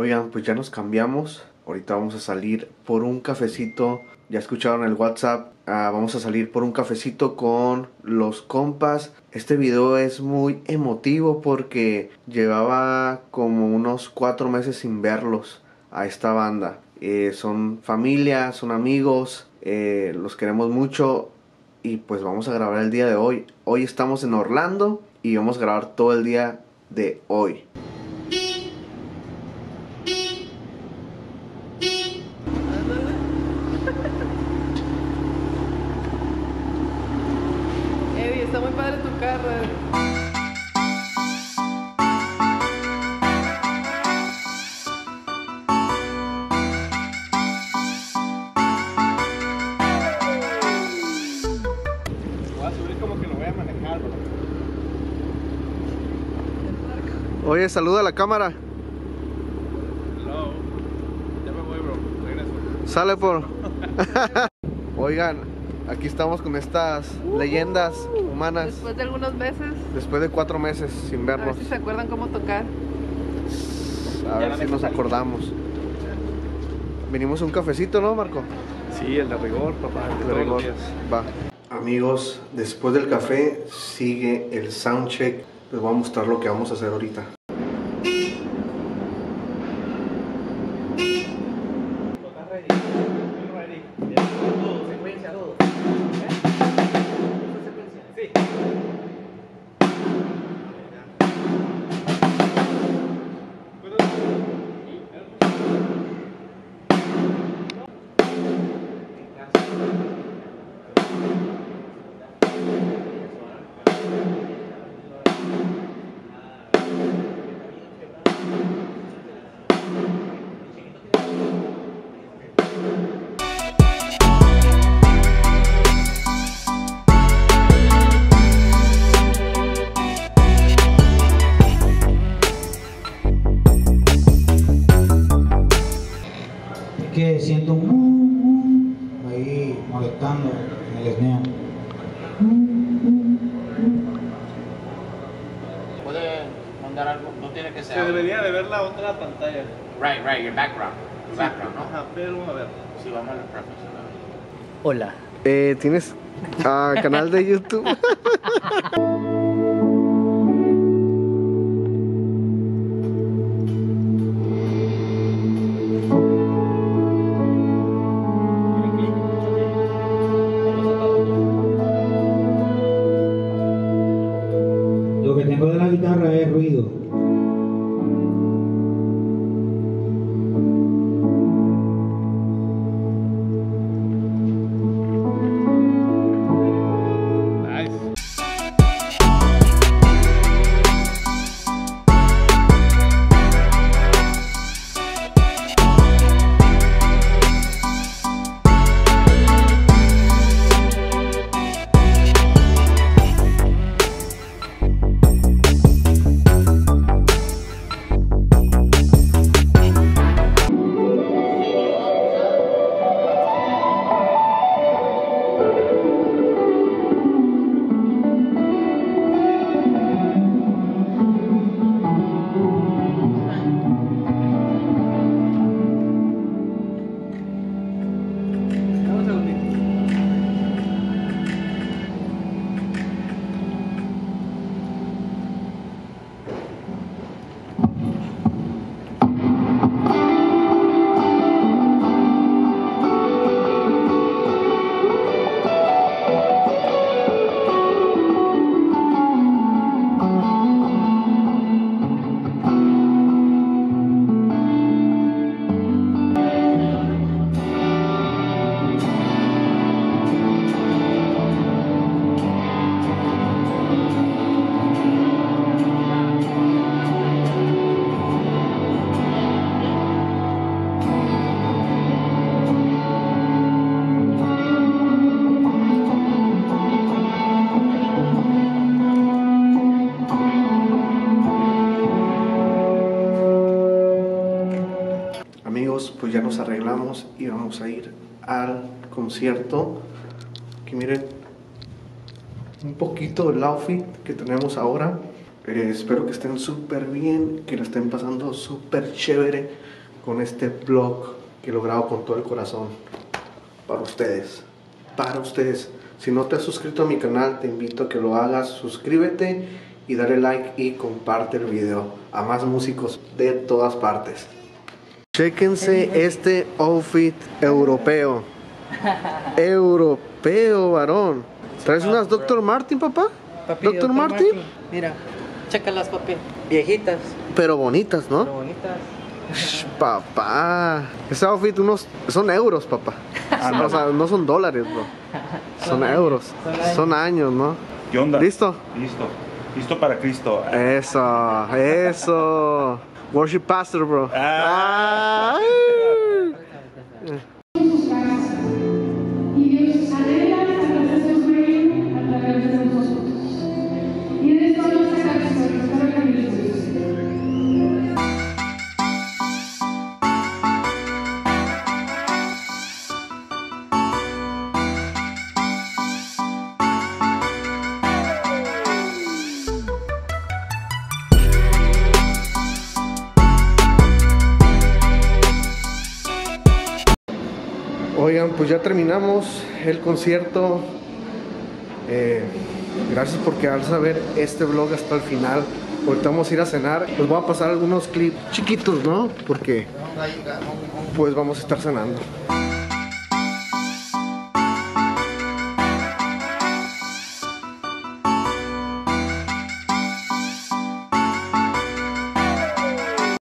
Oigan, pues ya nos cambiamos. Ahorita vamos a salir por un cafecito. Ya escucharon el WhatsApp. Vamos a salir por un cafecito con los compas. Este video es muy emotivo porque llevaba como unos 4 meses sin verlos a esta banda. Son familia, son amigos, los queremos mucho. Y pues vamos a grabar el día de hoy. Hoy estamos en Orlando y vamos a grabar todo el día de hoy. Eddie, está muy padre tu carro. Voy a subir como que lo voy a manejar, bro. Oye, saluda a la cámara. Hello. Ya me voy, bro. Regreso. Sale por... Oigan, aquí estamos con estas leyendas humanas. Después de algunos meses, Después de 4 meses sin a ver vernos. si se acuerdan cómo tocar. A ver si nos acordamos. Vinimos a un cafecito, ¿no, Marco? Sí, el de rigor, papá. El de De todos rigor. los días. Va. Amigos, después del café sigue el soundcheck. Les voy a mostrar lo que vamos a hacer ahorita. Que siento un ahí molestando en el snare. Puede mandar algo, no tiene que ser. Se debería de ver la otra pantalla. Right, your background. Your background, ¿no? Ajá, pero a ver. Sí, vamos a la preferencia. Hola. ¿Tienes canal de YouTube? Lo que tengo de la guitarra es ruido. Nice. Un segundito. Pues ya nos arreglamos y vamos a ir al concierto. Aquí miren un poquito del outfit que tenemos ahora. Espero que estén súper bien, que la estén pasando súper chévere con este vlog que lo grabo con todo el corazón. Para ustedes, para ustedes. Si no te has suscrito a mi canal, te invito a que lo hagas. Suscríbete y dale like y comparte el video a más músicos de todas partes. Chéquense este outfit europeo. Europeo, varón. ¿Traes unas Dr. Martin, papá? Papi, ¿Dr. Martin? Mira, chécalas, papi. Viejitas, Pero bonitas, ¿no? pero bonitas. Papá, ese outfit son euros, papá. O sea, no son dólares, bro. Son euros. Son años, ¿no? ¿Qué onda? ¿Listo? Listo. Listo para Cristo. Eso, eso. Worship pastor, bro. Ah. Ay. Y Dios anhela satisfacer su reino a través de nosotros. Y en esto no se satisface, espero que me disfrutes. Oigan, pues ya terminamos el concierto. Gracias por quedarse a ver este vlog hasta el final. Ahorita vamos a ir a cenar. Les voy a pasar algunos clips chiquitos, ¿no? Porque pues vamos a estar cenando.